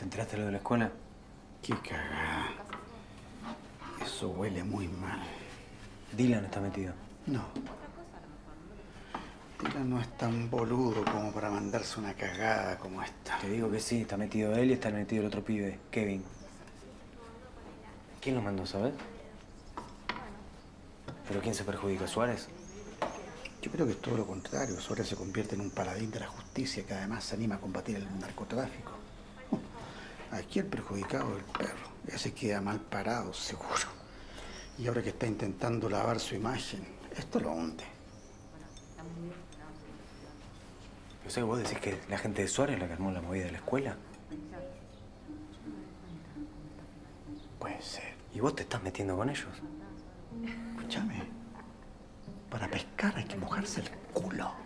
enteraste de lo de la escuela? Qué cagada. Eso huele muy mal. Dylan está metido. No. Dylan no es tan boludo como para mandarse una cagada como esta. Te digo que sí, está metido él y está metido el otro pibe, Kevin. ¿Quién lo mandó, sabes? ¿Pero quién se perjudica, Suárez? Yo creo que es todo lo contrario. Suárez se convierte en un paladín de la justicia que además se anima a combatir el narcotráfico. Aquí el perjudicado es el perro. Ese queda mal parado, seguro. Y ahora que está intentando lavar su imagen, esto lo hunde. O sea, vos decís que la gente de Suárez la que armó la movida de la escuela. Puede ser. ¿Y vos te estás metiendo con ellos? Escúchame. Para pescar hay que mojarse el culo.